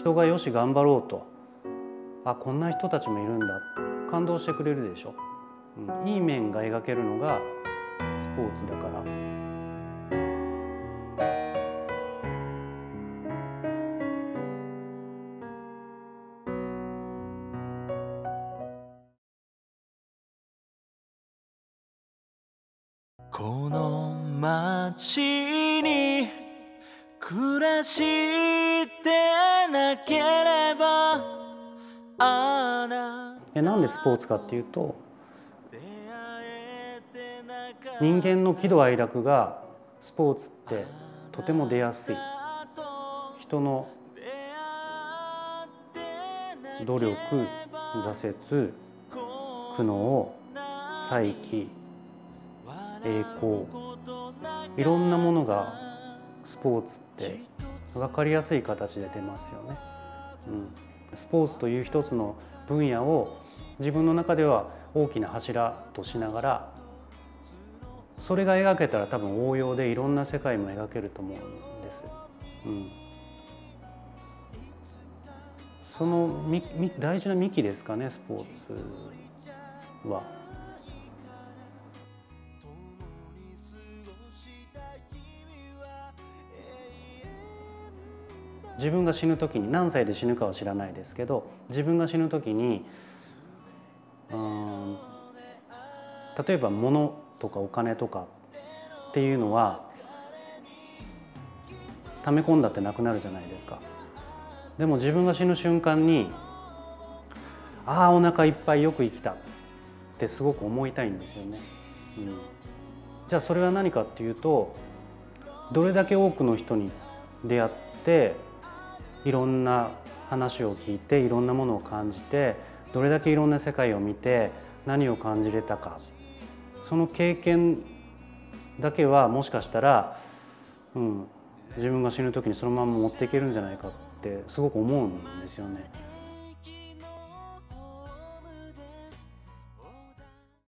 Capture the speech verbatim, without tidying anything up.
人がよし頑張ろうと、あこんな人たちもいるんだ、感動してくれるでしょ、うん、いい面が描けるのがスポーツだから。 この街に暮らしてなければあなでなんでスポーツかっていうと、人間の喜怒哀楽がスポーツってとても出やすい。人の努力、挫折、苦悩、再起、栄光、いろんなものがスポーツって分かりやすい形で出ますよね。うん、スポーツという一つの分野を自分の中では大きな柱としながら、それが描けたら多分応用でいろんな世界も描けると思うんです。うん、そのみみ大事な幹ですかね、スポーツは。自分が死ぬ時に、何歳で死ぬかは知らないですけど、自分が死ぬ時にうん例えば物とかお金とかっていうのは溜め込んだってなくなるじゃないですか。でも自分が死ぬ瞬間に、ああお腹いっぱいよく生きたってすごく思いたいんですよね。うん、じゃあそれは何かっていうと、どれだけ多くの人に出会って、いろんな話を聞いて、いろんなものを感じて、どれだけいろんな世界を見て何を感じれたか、その経験だけはもしかしたら、うん自分が死ぬ時にそのまま持っていけるんじゃないかってすごく思うんですよね。